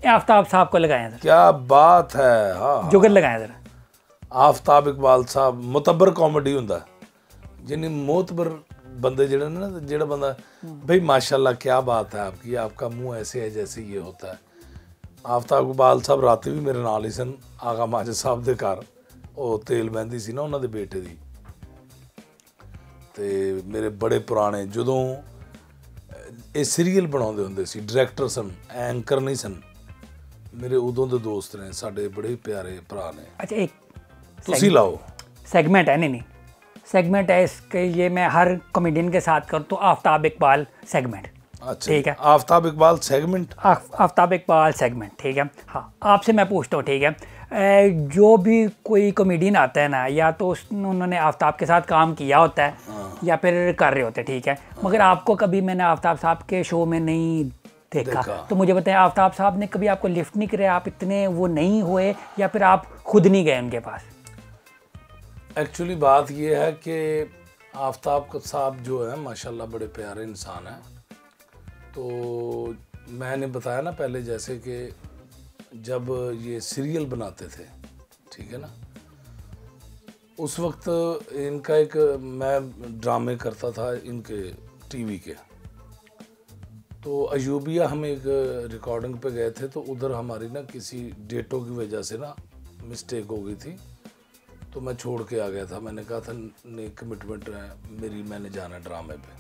आफ्ताब साहब को लगाएं सर, क्या बात है। हाँ जुगल लगाएं सर। आफ्ताब इकबाल साहब मुतबर कॉमेडी हुंदा, यानी मोतबर बंदे जिहड़े ने ना, जिहड़ा बंदा भाई माशाल्लाह क्या बात है आपकी, आपका मुंह ऐसे है जैसे ये होता है। आफ्ताब इकबाल साहब राती भी मेरे नाल ही सन, आगा माजद साहब दे घर ਉਹ ਤੇਲ ਮਹਿੰਦੀ ਸੀ ਨਾ ਉਹਨਾਂ ਦੇ ਬੇਟੇ ਦੀ। ਤੇ ਮੇਰੇ ਬੜੇ ਪੁਰਾਣੇ ਜਦੋਂ ਇਹ ਸੀਰੀਅਲ ਬਣਾਉਂਦੇ ਹੁੰਦੇ ਸੀ, ਡਾਇਰੈਕਟਰ ਸਨ, ਐਂਕਰ ਨਹੀਂ ਸਨ, ਮੇਰੇ ਉਦੋਂ ਦੇ ਦੋਸਤ ਨੇ, ਸਾਡੇ ਬੜੇ ਹੀ ਪਿਆਰੇ ਭਰਾ ਨੇ। अच्छा एक ਤੁਸੀਂ ਲਾਓ सेगमेंट है, नहीं सेगमेंट है इसके, ये मैं हर कॉमेडियन के साथ करूँ तो आफ्ताब इकबाल सेगमेंट। अच्छा ठीक है, आफ्ताब इकबाल सेगमेंट। आफ्ताब इकबाल सेगमेंट, ठीक है। हाँ, आपसे मैं पूछता हूँ, ठीक है, जो भी कोई कॉमेडियन आता है ना, या तो उन्होंने आफ्ताब के साथ काम किया होता है या फिर कर रहे होते हैं, ठीक है, मगर आपको कभी मैंने आफ्ताब साहब के शो में नहीं देखा। तो मुझे बताएं, आफ्ताब साहब ने कभी आपको लिफ्ट नहीं करे, आप इतने वो नहीं हुए, या फिर आप खुद नहीं गए उनके पास? एक्चुअली बात ये है कि आफ्ताब साहब जो है माशाल्लाह बड़े प्यारे इंसान हैं। तो मैंने बताया ना पहले, जैसे कि जब ये सीरियल बनाते थे, ठीक है ना, उस वक्त इनका एक, मैं ड्रामे करता था इनके टीवी के, तो अयूबिया हम एक रिकॉर्डिंग पे गए थे, तो उधर हमारी ना किसी डेटों की वजह से ना मिस्टेक हो गई थी, तो मैं छोड़ के आ गया था। मैंने कहा था नहीं, कमिटमेंट है मेरी, मैंने जाना ड्रामे पे।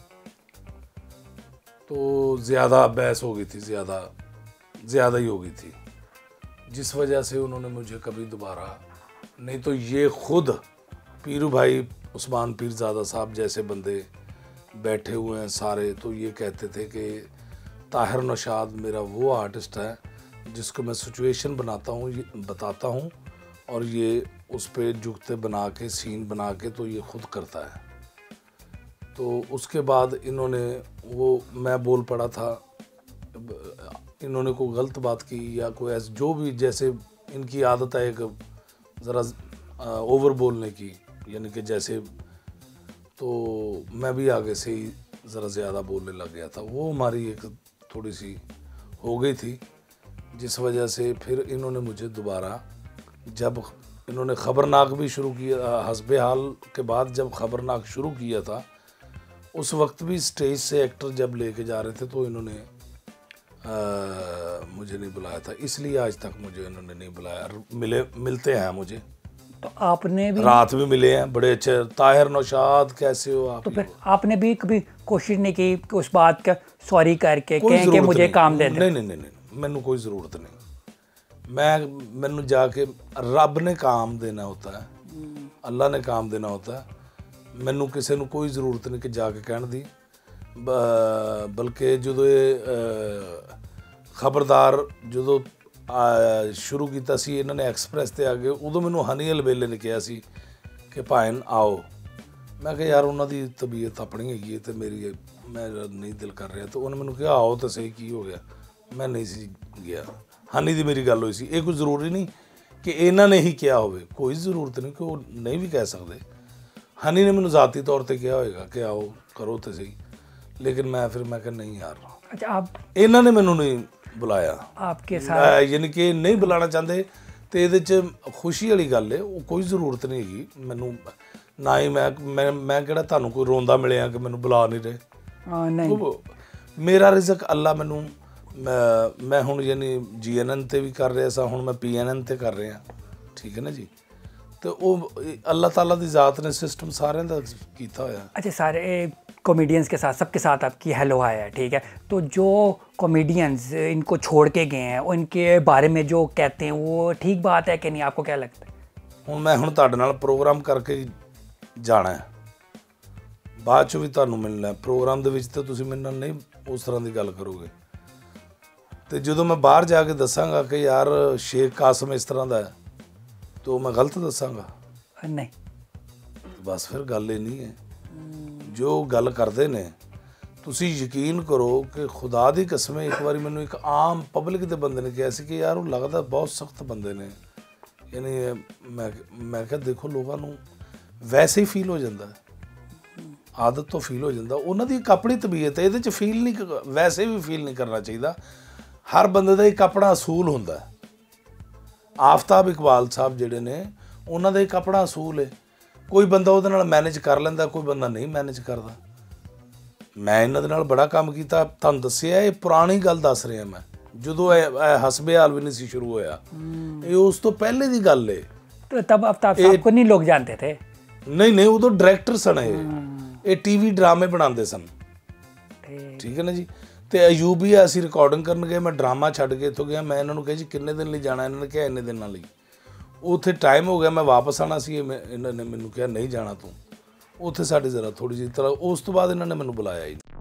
तो ज़्यादा बहस हो गई थी, ज़्यादा ही हो गई थी, जिस वजह से उन्होंने मुझे कभी दोबारा, नहीं तो ये खुद पीरू भाई उस्मान पीरज़ादा साहब जैसे बंदे बैठे हुए हैं सारे, तो ये कहते थे कि ताहिर नौशाद मेरा वो आर्टिस्ट है जिसको मैं सिचुएशन बताता हूँ और ये उस पर जुगते बना के, सीन बना के, तो ये खुद करता है। तो उसके बाद इन्होंने वो, मैं बोल पड़ा था, इन्होंने कोई गलत बात की या कोई ऐसा, जो भी, जैसे इनकी आदत है एक ज़रा ओवर बोलने की, यानी कि जैसे, तो मैं भी आगे से ही ज़रा ज़्यादा बोलने लग गया था। वो हमारी एक थोड़ी सी हो गई थी, जिस वजह से फिर इन्होंने मुझे दोबारा, जब इन्होंने ख़बरनाक भी शुरू किया, हस्बे हाल के बाद जब ख़बरनाक शुरू किया था, उस वक्त भी स्टेज से एक्टर जब लेके जा रहे थे, तो इन्होंने मुझे नहीं बुलाया था, इसलिए आज तक मुझे इन्होंने नहीं बुलाया। मिलते हैं मुझे, तो आपने भी रात भी मिले हैं, बड़े अच्छे, ताहिर नौशाद कैसे हो आप? तो फिर आपने भी कभी कोशिश नहीं की कि उस बात का सॉरी करके कहें कि मुझे काम दे दे? नहीं, मैनू कोई ज़रूरत नहीं। मैनू जाके रब ने काम देना होता है, अल्लाह ने काम देना होता है, मैनू किसी को कोई ज़रूरत नहीं कि जाके कहने दी। बल्कि जो खबरदार जो शुरू किया सी इन्होंने एक्सप्रैस ते आगे, उदों मैनू हनी अलबेले ने कहा सी कि भाइन आओ। मैं कहा यार उन्होंने तबीयत अपनी हैगी तो मेरी, मैं नहीं दिल कर रहा, तो उन्होंने मैनू कहा आओ तो सही, की हो गया, मैं नहीं सी गया। हनी दी मेरी गल हुई सी, ये कोई ज़रूरी नहीं कि इन्हों ने ही किया हो, कोई ज़रूरत नहीं कि वो नहीं भी कह सकते। हनी ने मैनू ज़ाती तौर पर कहा होएगा कि आओ करो तो सही, लेकिन मैं कहा नहीं यार। अच्छा, आप इन्होंने मैनू नहीं बुलाया आपके साथ, यानी कि नहीं बुलाना चाहते, तो ये खुशी वाली गल है, वो कोई ज़रूरत नहीं हैगी मैनू, ना ही मैं किहड़ा तुहानू कोई रोंदा मिलिया कि मैनू बुला नहीं रहे। नहीं, तो मेरा रिजक अल्लाह मैनू, मैं हुण यानी GNN ते भी कर रहा सा, हुण मैं PNN ते कर रहा, ठीक है ना जी। तो वो अल्लाह ताला दी ज़ात ने सिस्टम सारे दा कीता होया। अच्छा, सारे कॉमेडियंस के साथ, सबके साथ आपकी हेलो हाय है, ठीक है, तो जो कॉमेडियंस इनको छोड़ के गए हैं, उनके बारे में जो कहते हैं वो ठीक बात है कि नहीं, आपको क्या लगता है? मैं तुहाडे नाल प्रोग्राम करके जाना है, बाद चों भी तुहानू मिलना है, प्रोग्राम दे विच ते तुसीं मेरे नाल नहीं उस तरह की गल करोगे, तो जो मैं बाहर जाके दसांगा कि यार शेख कासम इस तरह का है, तो मैं गलत दसांगा? नहीं, बस फिर गल ही नहीं है। जो गल करते ने, तुसी यकीन करो कि खुदा दी कसम, एक बार मैनू एक आम पब्लिक के बंदे ने कहा सी कि यार वो लगता बहुत सख्त बंदे ने, यानी मैं क्या, देखो लोगों को वैसे ही फील हो जाता है, आदत तो फील हो जाता, उन्होंने एक अपनी तबीयत है, ये फील नहीं, वैसे भी फील नहीं करना चाहिए। ਹਰ ਬੰਦੇ ਦਾ ਇੱਕ ਆਪਣਾ ਅਸੂਲ ਹੁੰਦਾ ਹੈ। ਆਫਤਾਬ ਇਕਬਾਲ ਸਾਹਿਬ ਜਿਹੜੇ ਨੇ ਉਹਨਾਂ ਦਾ ਇੱਕ ਆਪਣਾ ਅਸੂਲ ਹੈ। ਕੋਈ ਬੰਦਾ ਉਹਦੇ ਨਾਲ ਮੈਨੇਜ ਕਰ ਲੈਂਦਾ, ਕੋਈ ਬੰਦਾ ਨਹੀਂ ਮੈਨੇਜ ਕਰਦਾ। ਮੈਂ ਇਹਨਾਂ ਦੇ ਨਾਲ ਬੜਾ ਕੰਮ ਕੀਤਾ, ਤੁਹਾਨੂੰ ਦੱਸਿਆ ਇਹ ਪੁਰਾਣੀ ਗੱਲ ਦੱਸ ਰਿਹਾ ਮੈਂ, ਜਦੋਂ ਇਹ ਹਸਬੇ ਹਾਲ ਵੀ नहीं ਸੀ शुरू होया, ये उस तो पहले दी गल है। तो तब आफ्ताब साहब को नहीं लोग जानते थे? नहीं उदो डायरेक्टर सन, ये टीवी ड्रामे बनाते सन, ठीक है ना जी। तो अयूब ही असीं रिकॉर्डिंग करन गए, मैं ड्रामा छड्ड के इत्थों गया, मैं इन्होंने कहा जी किन्ने दिन लई जाना, इन्होंने कहा इन्ने दिनां लई। उत्थे टाइम हो गया, मैं वापस आना सी, इन्होंने मैनूं कहा नहीं जाना तूं। उत्थे साडी जरा थोड़ी जी तरह, उस तो बाद इन्होंने मैनूं बुलाया ही।